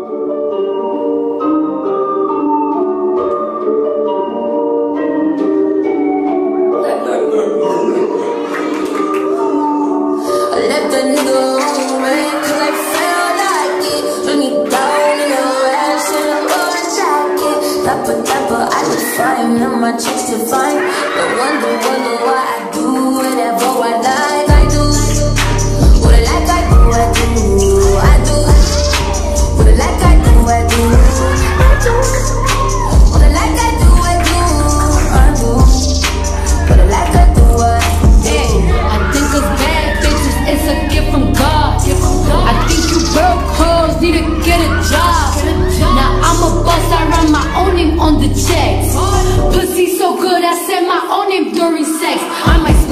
My chest to find, but wonder why I do whatever I like. I do what I like, I do, I do, I do what I like, I do, I do, I do what I like, I do, I do, I do what I like, I do, I do. I think of bad bitches, it's a gift from God. I think you broke hoes need to get a job. Now I'm a boss, I run my own name on the checks. Pussy so good, I said my own name during sex. I might